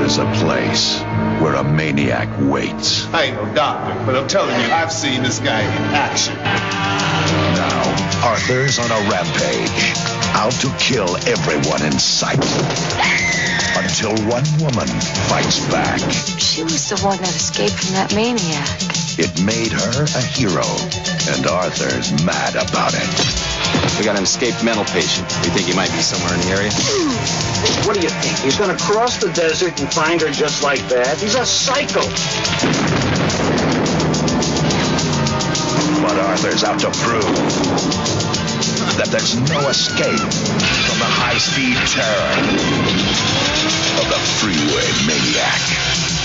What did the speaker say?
There is a place where a maniac waits. I ain't no doctor, but I'm telling you, I've seen this guy in action. Now, Arthur's on a rampage, out to kill everyone in sight. Until one woman fights back. She was the one that escaped from that maniac. It made her a hero, and Arthur's mad about it. We got an escaped mental patient. We think he might be somewhere in the area. What do you think? He's going to cross the desert and find her just like that? He's a psycho. But Arthur's out to prove that there's no escape from the high-speed terror of the freeway maniac.